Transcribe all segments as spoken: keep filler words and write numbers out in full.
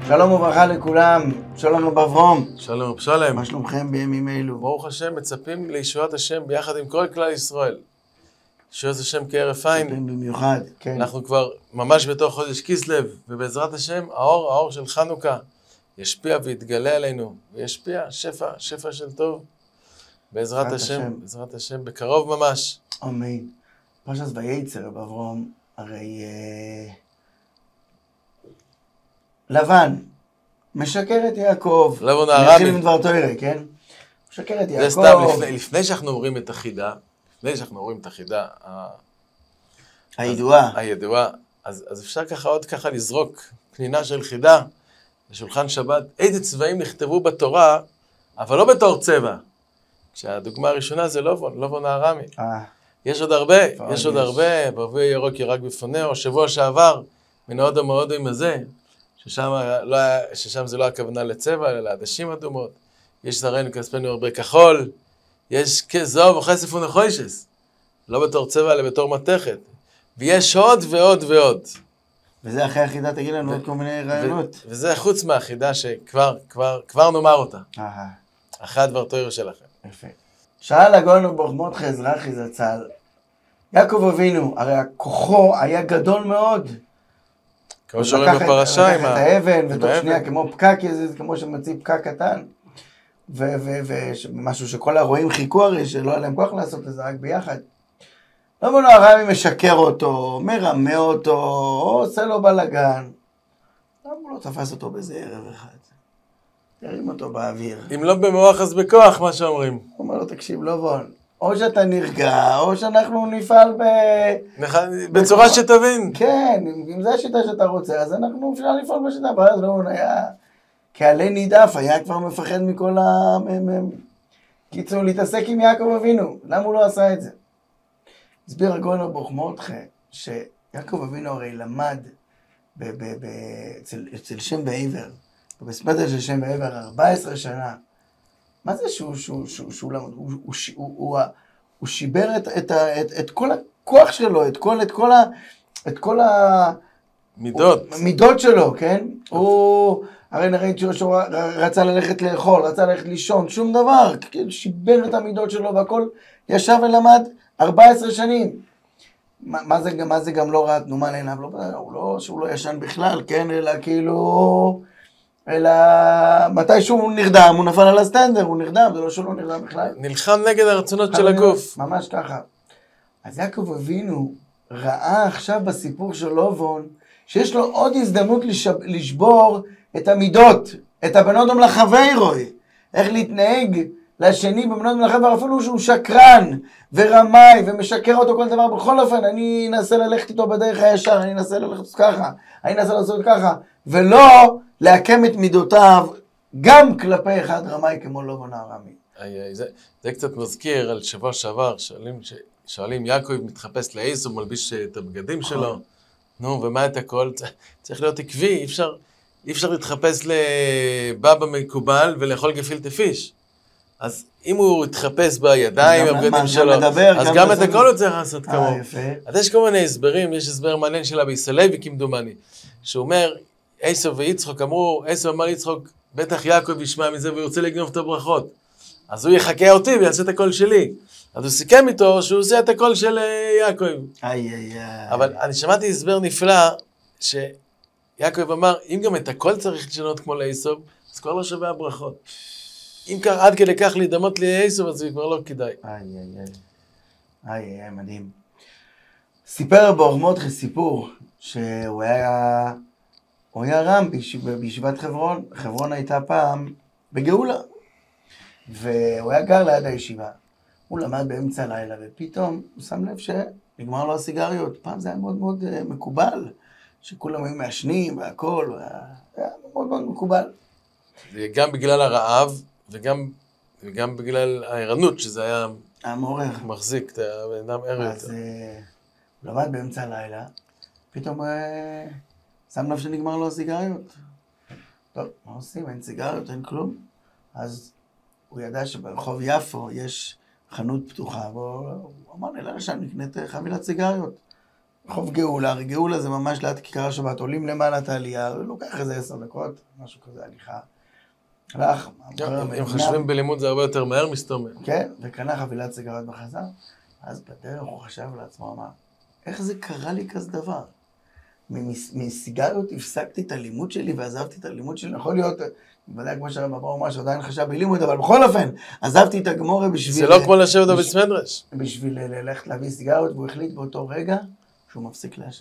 שלום וברכה לכולם, שלום רב אברום. שלום רב שלם. מה שלומכם בימים אלו? ברוך השם, מצפים לישועת השם ביחד עם כל כלל ישראל. ישועת השם כהרף עין. מצפים במיוחד, כן. אנחנו כבר ממש בתוך חודש כסלו, ובעזרת השם, האור, האור של חנוכה, ישפיע ויתגלה עלינו, וישפיע שפע, שפע של טוב. בעזרת השם, השם, בעזרת השם, בקרוב ממש. אמן. פרשת וייצר, רב אברום, הרי אה... לבן משקר את יעקב. לבן הארמי. נתחיל עם דבר תורה, כן? משקר את יעקב. זה סתם, לפני, לפני שאנחנו אומרים את החידה, לפני שאנחנו אומרים את החידה, הידועה. הידועה, אז, אז אפשר ככה עוד ככה לזרוק פנינה של חידה לשולחן שבת. איזה צבעים נכתבו בתורה, אבל לא בתור צבע. כשהדוגמה הראשונה זה לובון, לובון הארמי. אה. יש עוד הרבה, יש עוד הרבה, ברבי ירוק ירק בפניהו, שבוע שעבר, מן ההודו מהודו עם הזה, ששם, לא, ששם זה לא הכוונה לצבע, אלא לעדשים אדומות. יש זרענו כספנו הרבה כחול, יש כזוב וכסף ונחושס, לא בתור צבע, אלא בתור מתכת. ויש עוד ועוד ועוד. וזה אחרי החידה, תגיד לנו עוד כל מיני רעיונות. וזה חוץ מהחידה שכבר, כבר, כבר נאמר אותה. אהה. אחרי הדבר תורה שלכם. יפה. שאל הגאון ברוך מרדכי אזרחי זצ"ל, יעקב אבינו, הרי כוחו היה גדול מאוד. כמו שרואים בפרשה עם לקח את האבן, ותוך שנייה כמו פקק, כמו שמציב פקק קטן, ומשהו שכל הרועים חיכו הרי, שלא היה להם כוח לעשות את זה רק ביחד. לא בנו הרמי משקר אותו, מרמה אותו, עושה לו בלגן. למה הוא לא תפס אותו באיזה ערב אחד? תרים אותו באוויר. אם לא במוח אז בכוח, מה שאומרים. הוא אומר לו, תקשיב, לא בון. או שאתה נרגע, או שאנחנו נפעל ב... בצורה שתבין. כן, אם זה השיטה שאתה רוצה, אז אנחנו אפשר לפעול בשיטה. ואז לא, היה כעלה נידף, היה כבר מפחד מכל ה... קיצור, להתעסק עם יעקב אבינו. למה הוא לא עשה את זה? הסביר הגאון ברוך מרדכי, שיעקב אבינו הרי למד אצל שם בעבר, בספדל של שם בעבר, ארבע עשרה שנה. מה זה שהוא, שהוא, שהוא, שהוא למד? הוא, הוא, הוא, הוא, הוא שיבר את, את, את, את כל הכוח שלו, את כל, את כל ה... את כל ה... מידות. מידות שלו, כן? הוא... הרי נראית שהוא רצה ללכת לאכול, רצה ללכת לישון, שום דבר. שיבר את המידות שלו והכל ישב ולמד ארבע עשרה שנים. מה, מה, זה, מה זה גם לא רע תנומה לעיניו? לא, הוא לא, שהוא לא ישן בכלל, כן? אלא כאילו... אלא מתי שהוא נרדם, הוא נפל על הסטנדר, הוא נרדם, זה לא שהוא לא נרדם בכלל. נלחם נגד הרצונות של הגוף. ממש ככה. אז יעקב אבינו ראה עכשיו בסיפור של לובון, שיש לו עוד הזדמנות לשב, לשבור את המידות, את הבנות המלאכווי רואי. איך להתנהג לשני בבנות מלאכווי, אפילו שהוא שקרן ורמאי ומשקר אותו כל דבר. בכל אופן, אני אנסה ללכת איתו בדרך הישר, אני אנסה ללכת ככה, אני אנסה לעשות ככה, ולא להקם את מידותיו גם כלפי אחד רמאי כמו לובון הארמי. זה, זה קצת מזכיר על שבוע שעבר, שואלים, שואלים יעקב מתחפש לעשו, מלביש את הבגדים שלו. נו, ומה את הכל? צריך להיות עקבי, אי אפשר, אי אפשר להתחפש לבבא מקובל ולאכול גפילטע פיש. אז אם הוא יתחפש בידיים, הבגדים שלו, אז גם את הכל הוא צריך לעשות כמוהו. אז יש כל מיני הסברים, יש הסבר מעניין של אבי סלוי כמדומני, שהוא אומר, עשו ויצחוק אמרו, עשו אמר יצחוק, בטח יעקב ישמע מזה והוא רוצה לגנוב את הברכות. אז הוא יחכה אותי ויעשה את הכל שלי. אז הוא סיכם איתו שהוא עושה את הכל של יעקב. איי איי איי. אבל אני שמעתי הסבר נפלא, שיעקב אמר, אם גם את הכל צריך לשנות כמו לעשו, אז כבר לא שווה הברכות. אם כך עד כדי כך להידמות לעשו, אז זה כבר לא כדאי. איי איי איי. איי איי, מדהים. סיפר ברוך מרדכי סיפור, שהוא היה... הוא היה רם בישיבת חברון. חברון הייתה פעם בגאולה. והוא היה גר ליד הישיבה. הוא למד באמצע הלילה, ופתאום הוא שם לב שנגמר לו הסיגריות. פעם זה היה מאוד מאוד מקובל, שכולם היו מעשנים והכל, היה מאוד מאוד מקובל. גם בגלל הרעב, וגם, וגם בגלל הערנות, שזה היה המעורר. מחזיק את הבן אדם ער יותר. אז הוא למד באמצע הלילה, פתאום שם לב שנגמר לו הסיגריות. טוב, מה עושים? אין סיגריות, אין כלום. אז הוא ידע שברחוב יפו יש חנות פתוחה, והוא אמר, נלך לשם, נקנית חבילת סיגריות. רחוב גאולה, הרי גאולה זה ממש ליד כיכר השבת, עולים למעלה את העלייה, לוקח איזה עשר דקות, משהו כזה, הליכה. הלך, אם חושבים בלימוד זה הרבה יותר מהר מסתומם. כן, וקנה חבילת סיגריות בחזר, אז בדרך הוא חשב לעצמו, אמר, איך זה קרה לי כזה דבר? מסיגריות הפסקתי את הלימוד שלי ועזבתי את הלימוד שלי, יכול להיות, בוודאי כמו שהרב אברהם אמר שעדיין חשב בלימוד, אבל בכל אופן, עזבתי את הגמורה בשביל... זה לא כמו לשבת בבית מדרש. בשביל ללכת להביא סיגריות, והוא החליט באותו רגע שהוא מפסיק לעשן.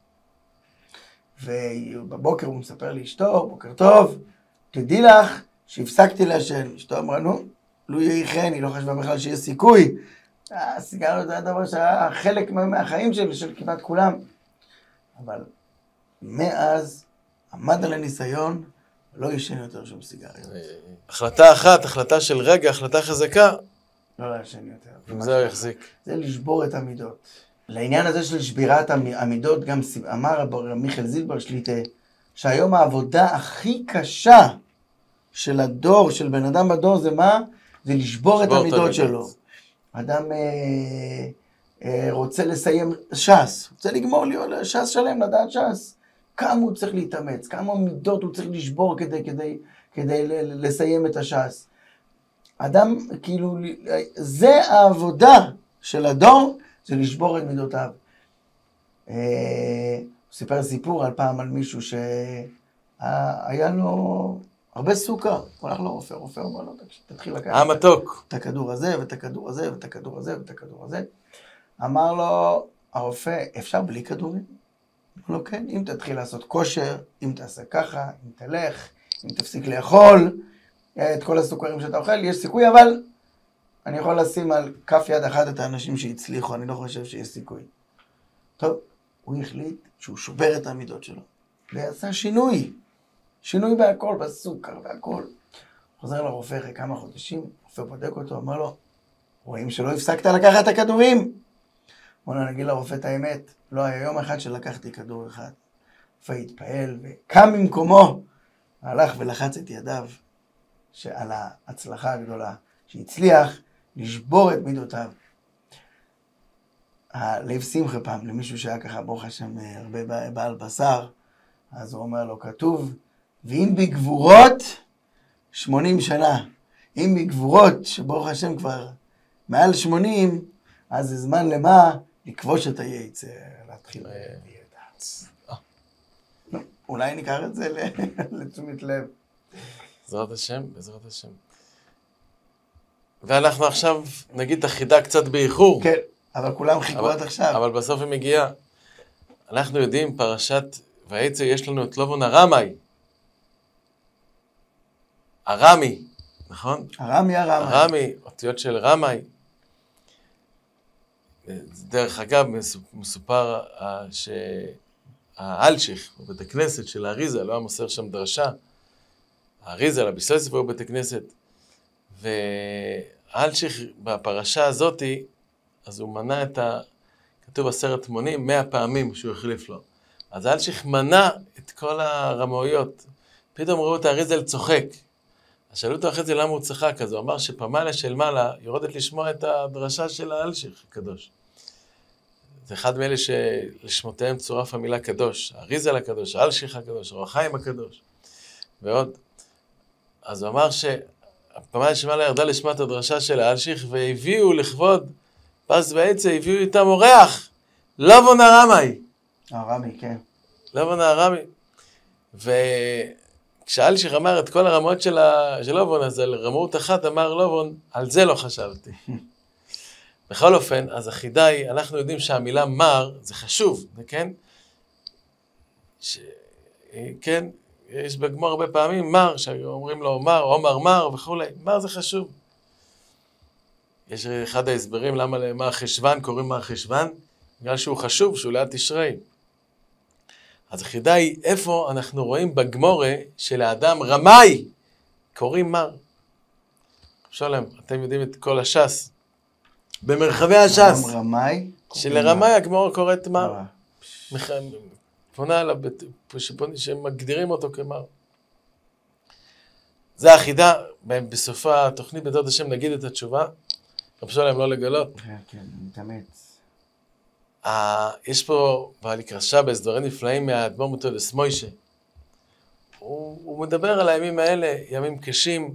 ובבוקר הוא מספר לאשתו, בוקר טוב, תדעי לך שהפסקתי לעשן. אשתו אמרה, נו, לו יהי כן, היא לא חשבה בכלל שיש סיכוי. הסיגריות זה הדבר שהיה חלק מהחיים של, של כמעט כולם. אבל מאז עמד על הניסיון, לא ישן יותר שום סיגריות. החלטה אחת, החלטה של רגע, החלטה חזקה. לא לעשן יותר. אם זה הוא יחזיק. זה לשבור את המידות. לעניין הזה של שבירת המידות, גם אמר מיכאל זילבר שליטה, שהיום העבודה הכי קשה של הדור, של בן אדם בדור, זה מה? זה לשבור את המידות שלו. אדם אה, אה, רוצה לסיים ש"ס, רוצה לגמור לי ש"ס שלם, לדעת ש"ס. כמה הוא צריך להתאמץ, כמה מידות הוא צריך לשבור כדי, כדי, כדי לסיים את הש"ס. אדם, כאילו, זה העבודה של הדור, זה לשבור את מידותיו. הוא סיפר סיפור על פעם על מישהו שהיה לו הרבה סוכר. הוא הלך לרופא, רופא אומר לו, תתחיל לקחת המתוק. את הכדור הזה, ואת הכדור הזה, ואת הכדור הזה, ואת הכדור הזה. אמר לו, הרופא, אפשר בלי כדורים? אמר לו, כן, אם תתחיל לעשות כושר, אם תעשה ככה, אם תלך, אם תפסיק לאכול, את כל הסוכרים שאתה אוכל, יש סיכוי, אבל אני יכול לשים על כף יד אחת את האנשים שהצליחו, אני לא חושב שיש סיכוי. טוב, הוא החליט שהוא שובר את העמידות שלו, ועשה שינוי, שינוי בהכל, בסוכר והכל. חוזר לרופא אחרי כמה חודשים, רופא בודק אותו, אמר לו, רואים שלא הפסקת לקחת את הכדורים? בוא נגיד לרופא את האמת, לא היה יום אחד שלקחתי כדור אחד. רופא התפעל וקם ממקומו, הלך ולחץ את ידיו שעל ההצלחה הגדולה, שהצליח לשבור את מידותיו. הלב שמחה פעם למישהו שהיה ככה ברוך השם הרבה בעל בשר, אז הוא אומר לו, כתוב, ואם בגבורות שמונים שנה, אם בגבורות שברוך השם כבר מעל שמונים, אז זה זמן למה? לכבוש את היצר, להתחיל בידע. אולי ניקח את זה לתשומת לב. בעזרת השם, בעזרת השם. ואנחנו עכשיו נגיד את החידה קצת באיחור. כן, אבל כולם חיכו עד עכשיו. אבל בסוף היא מגיעה. אנחנו יודעים, פרשת ויצא יש לנו את לובון הרמאי. הרמי, נכון? הרמי הרמאי. הרמי, אותיות של רמאי. דרך אגב, מסופר שהאלשיך, בבית הכנסת של האריזה, לא היה מוסר שם דרשה. האריזה, לביסלסף הוא בבית הכנסת. והאלשיך בפרשה הזאת, אז הוא מנה את ה... כתוב עשרת מונים, מאה פעמים שהוא החליף לו. אז האלשיך מנה את כל הרמאויות. פתאום ראו את האריזה לצוחק. אז שאלו אותו אחרי זה למה הוא צחק, אז הוא אמר שפמליה של מעלה יורדת לשמוע את הדרשה של האלשיך הקדוש. זה אחד מאלה שלשמותיהם צורף המילה קדוש, האריזה לקדוש, האלשיך הקדוש, אור החיים הקדוש, ועוד. אז הוא אמר שהפמליה של מעלה ירדה לשמוע את הדרשה של האלשיך, והביאו לכבוד פרס ויצא, הביאו איתם אורח, לובון הרמאי. הרמי, כן. לובון הרמאי. וכשאלשיך אמר את כל הרמות של לובון, אז על רמאות אחת אמר לובון, על זה לא חשבתי. בכל אופן, אז החידה היא, אנחנו יודעים שהמילה מר, זה חשוב, כן? ש... כן, יש בגמור הרבה פעמים מר, שאומרים לו מר, עומר מר וכו'. מר זה חשוב. יש אחד ההסברים למה למר חשוון קוראים מר חשוון, בגלל שהוא חשוב, שהוא ליד תשרי. אז החידה היא, איפה אנחנו רואים בגמורה שלאדם רמאי קוראים מר? שולם, אתם יודעים את כל הש"ס. במרחבי הש"ס. רמאי? שלרמאי הגמורה קוראת מר. פונה עליו, שמגדירים אותו כמר. זה החידה, בסוף התוכנית בעזרת השם נגיד את התשובה. רב שולם לא לגלות. כן, כן, מתאמץ. יש פה, בעליק רש"בס, דברים נפלאים מהאדמו"ר מתודס מוישה. הוא, הוא מדבר על הימים האלה, ימים קשים,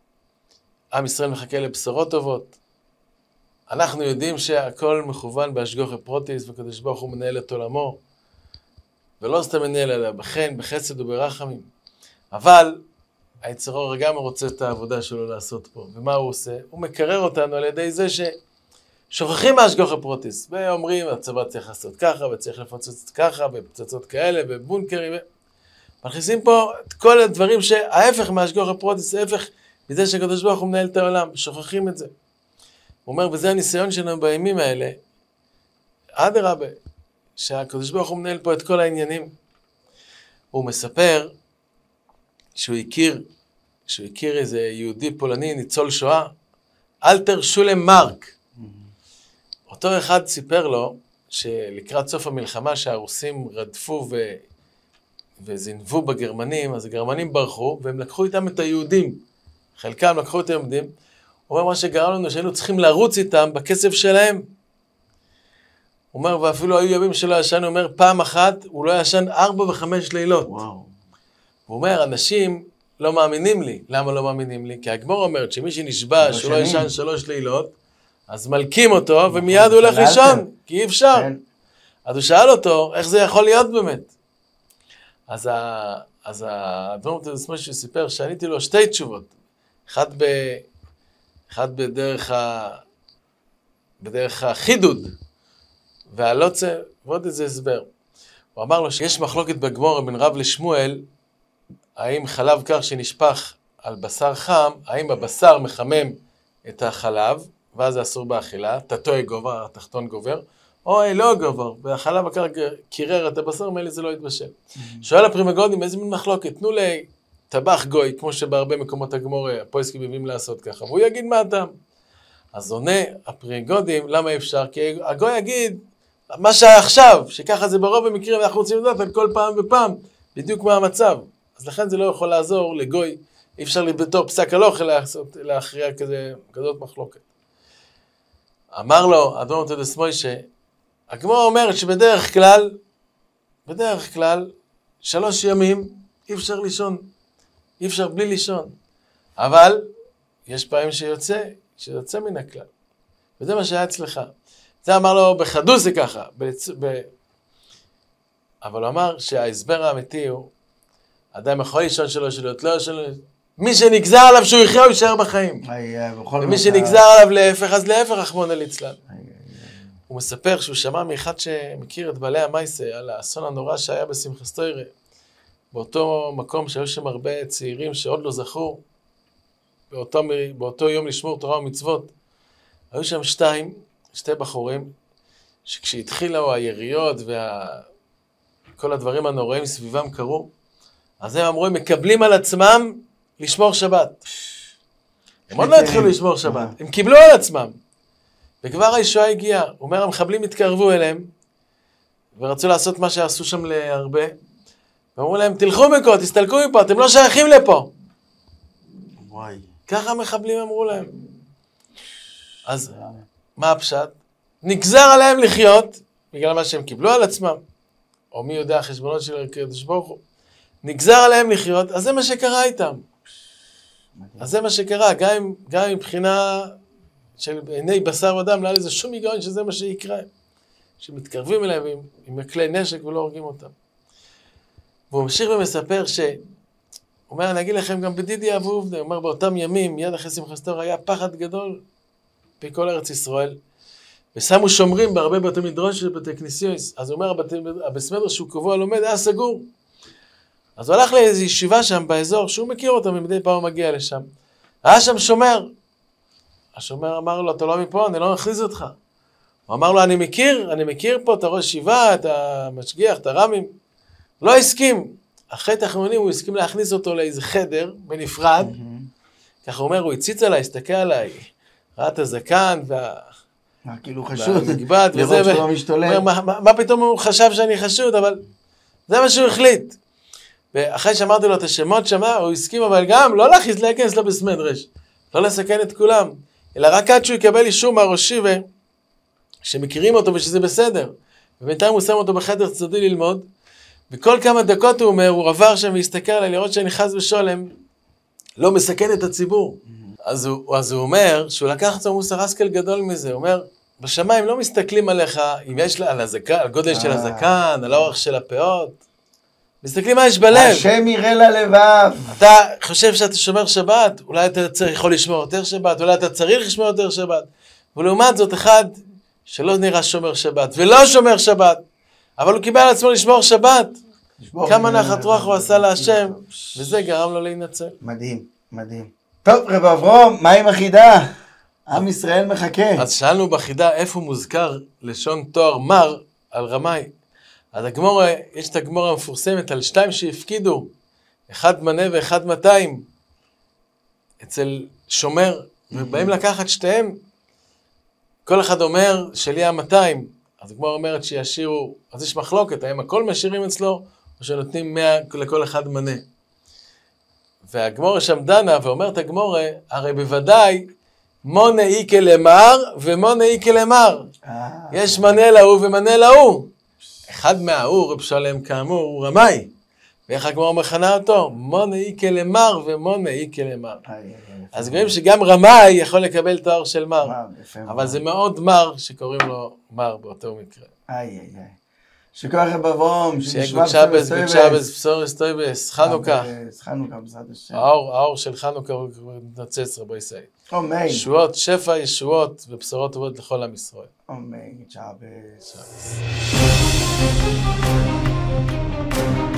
עם ישראל מחכה לבשורות טובות. אנחנו יודעים שהכל מכוון בהשגחה פרוטיס, והקדוש ברוך הוא מנהל את עולמו, ולא סתם מנהל אלא בחן, בחסד וברחמים. אבל היצר הרע גם רוצה את העבודה שלו לעשות פה. ומה הוא עושה? הוא מקרר אותנו על ידי זה ששוכחים מהשגחה פרוטיס, ואומרים, הצבא צריך לעשות ככה, וצריך לפוצץ ככה, ופצצות כאלה, ובונקרים, מכניסים פה את כל הדברים שההפך מהשגחה פרוטיס, ההפך מזה שהקדוש ברוך הוא מנהל את העולם, שוכחים את זה. הוא אומר, וזה הניסיון שלנו בימים האלה, אדרבה, שהקדוש ברוך הוא מנהל פה את כל העניינים. הוא מספר שהוא הכיר, שהוא הכיר איזה יהודי פולני, ניצול שואה, אלתר שולם מרק. אותו אחד סיפר לו, שלקראת סוף המלחמה שהרוסים רדפו ו... וזינבו בגרמנים, אז הגרמנים ברחו, והם לקחו איתם את היהודים. חלקם לקחו את היהודים. הוא אומר, מה שגרם לנו, שהיינו צריכים לרוץ איתם בכסף שלהם. הוא אומר, ואפילו היו ימים שלא ישן, הוא אומר, פעם אחת, הוא לא ישן ארבע וחמש לילות. וואו. הוא אומר, אנשים לא מאמינים לי. למה לא מאמינים לי? כי הגמור אומרת, שמי שנשבע שהוא לא ישן שלוש לילות, אז מלכים אותו, ומיד הוא הולך לישון, כי אי אפשר. אז הוא שאל אותו, איך זה יכול להיות באמת? אז אז האדמו"ר מתודס מוישה סיפר, שעניתי לו שתי תשובות. אחד ב... אחד בדרך ה... בדרך החידוד, והלוצה, ועוד איזה הסבר. הוא אמר לו שיש מחלוקת בגמור בין רב לשמואל, האם חלב קר שנשפך על בשר חם, האם הבשר מחמם את החלב, ואז זה אסור באכילה, תתוי גובר, התחתון גובר, או לא גובר, והחלב הקר קירר את הבשר, מאלה זה לא יתבשל. שואל הפרימגודים, איזה מין מחלוקת? תנו לי טבח גוי, כמו שבהרבה מקומות הגמור, הפויסקים מביאים לעשות ככה, והוא יגיד מה הטעם. אז עונה הפרימגודים, למה אפשר? כי הגוי יגיד, מה שהיה עכשיו, שככה זה ברוב במקרים, ואנחנו רוצים לדעת על כל פעם ופעם, בדיוק מה המצב. אז לכן זה לא יכול לעזור לגוי, אי אפשר בתור פסק הלוך להכריע כזה, כזאת מחלוקת. אמר לו, האדמו"ר מתודס מוישה, הגמרא אומרת שבדרך כלל, בדרך כלל, שלוש ימים אי אפשר לישון, אי אפשר בלי לישון. אבל יש פעמים שיוצא, שיוצא מן הכלל. וזה מה שהיה אצלך. זה אמר לו בחדוס זה ככה. בצ... ב... אבל הוא אמר שההסבר האמיתי הוא, אדם יכול לישון שלוש לילות, לא לישון, מי שנגזר עליו שהוא יחיה, הוא יישאר בחיים. ומי שנגזר עליו להפך, אז להפך, רחמנא ליצלן. הוא מספר שהוא שמע מאחד שמכיר את בעלי המייסה, על האסון הנורא שהיה בשמחת תורה, באותו מקום שהיו שם הרבה צעירים שעוד לא זכו, באותו, באותו יום לשמור תורה ומצוות. היו שם שתיים, שתי בחורים, שכשהתחילו היריות וכל הדברים הנוראים סביבם קרו, אז הם אמרו, הם מקבלים על עצמם לשמור שבת. הם עוד לא התחילו לשמור שבת, הם קיבלו על עצמם. וכבר הישועה הגיעה, הוא אומר, המחבלים התקרבו אליהם, ורצו לעשות מה שעשו שם להרבה, ואמרו להם, תלכו מפה, תסתלקו מפה, אתם לא שייכים לפה. וואי. ככה המחבלים אמרו להם. אז מה הפשט? נגזר עליהם לחיות, בגלל מה שהם קיבלו על עצמם, או מי יודע החשבונות של הקדוש ברוך הוא, נגזר עליהם לחיות, אז זה מה שקרה איתם. אז זה מה שקרה, גם עם, גם עם בחינה של עיני בשר ודם, לא היה לזה שום היגיון שזה מה שיקרה. שמתקרבים אליהם עם, עם כלי נשק ולא הורגים אותם. והוא ממשיך ומספר ש... הוא אומר, אני אגיד לכם גם בדידי אבו עובדיה, הוא אומר, באותם ימים, מיד אחרי שמחת תורה, היה פחד גדול בכל ארץ ישראל. ושמו שומרים בהרבה בתי מדרש של בתי כנסיות. אז הוא אומר, הבית מדרש שהוא קבוע לומד, היה סגור. אז הוא הלך לאיזו ישיבה שם באזור, שהוא מכיר אותם, ומדי פעם הוא מגיע לשם. היה שם שומר. השומר אמר לו, אתה לא מפה, אני לא מכניס אותך. הוא אמר לו, אני מכיר, אני מכיר פה את הראש ישיבה, את המשגיח, את הרמים. לא הסכים. אחרי תחנונים הוא הסכים להכניס אותו לאיזה חדר בנפרד. ככה הוא אומר, הוא הציץ עליי, הסתכל עליי, ראה את הזקן וה... כאילו חשוד, לראות שהוא משתולל. מה פתאום הוא חשב שאני חשוד, אבל זה מה שהוא החליט. ואחרי שאמרתי לו את השמות שמה, הוא הסכים, אבל גם לא להכניס להיכנס לו בסמדרש, לא לסכן את כולם, אלא רק עד שהוא יקבל אישור מהראש שיבה, שמכירים אותו ושזה בסדר. ובינתיים הוא שם אותו בחדר צדדי ללמוד, וכל כמה דקות הוא אומר, הוא עבר שם והסתכל עליי, לראות שאני חס ושולם, לא מסכן את הציבור. אז הוא, אז הוא אומר, שהוא לקח את מוסר השכל גדול מזה, הוא אומר, בשמיים לא מסתכלים עליך, אם יש לה, על הזקן, על גודל של הזקן, על האורך של הפאות, מסתכלים מה יש בלב. השם יראה ללבב. אתה חושב שאתה שומר שבת, אולי אתה צריך יכול לשמור יותר שבת, אולי אתה צריך לשמור יותר שבת, ולעומת זאת אחד שלא נראה שומר שבת, ולא שומר שבת, אבל הוא קיבל על עצמו לשמור שבת. כמה נחת רוח הוא עשה להשם, וזה גרם לו להינצל. מדהים, מדהים. טוב, רב אברום, מה עם החידה? עם ישראל מחכה. אז שאלנו בחידה איפה מוזכר לשון תואר מר על רמאי. אז הגמורה, יש את הגמורה המפורסמת על שתיים שהפקידו, אחד מנה ואחד מאתיים, אצל שומר, ובאים לקחת שתיהם, כל אחד אומר שלי המאתיים, אז הגמורה אומרת שישירו, אז יש מחלוקת, האם הכל משאירים אצלו, או שנותנים מאה לכל אחד מנה. והגמורה שם דנה, ואומרת הגמורה, הרי בוודאי, מונה איקה למר, ומונה איקה למר. יש מנה להוא ומנה להוא. אחד מההוא, רב שלם כאמור, הוא רמאי. ואיך הגמורה מכנה אותו? מונה איקה למר ומונה איקה למר. אז גורם שגם רמאי יכול לקבל תואר של מר. אבל זה מאוד מר שקוראים לו מר באותו מקרה. איי איי איי. שכוח רב אברום, שנשמע בשבס, בשבס, בשורס טויבס, חנוכה. חנוכה, בעזרת השם. האור, האור של חנוכה הוא נצץ רבו ישראל. אמן. ישועות, שפע, ישועות ובשורות טובות לכל עם ישראל. אמן, שבס. שבס.